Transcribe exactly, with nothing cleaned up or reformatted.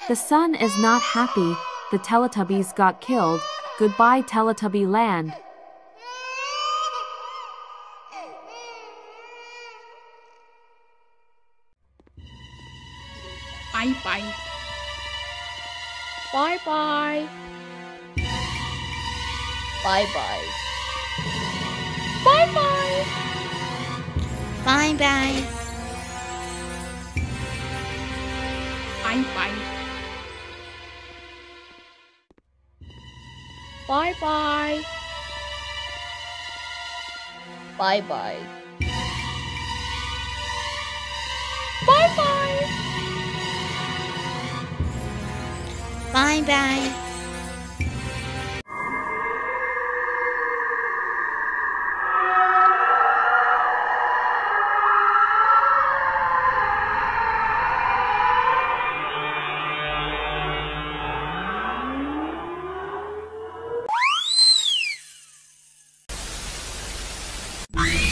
The sun is not happy. The Teletubbies got killed. Goodbye, Teletubby land. Bye bye. Bye bye. Bye bye. Bye bye. Bye bye. Bye bye. Bye bye. Bye bye. Bye bye. Bye bye. Bye.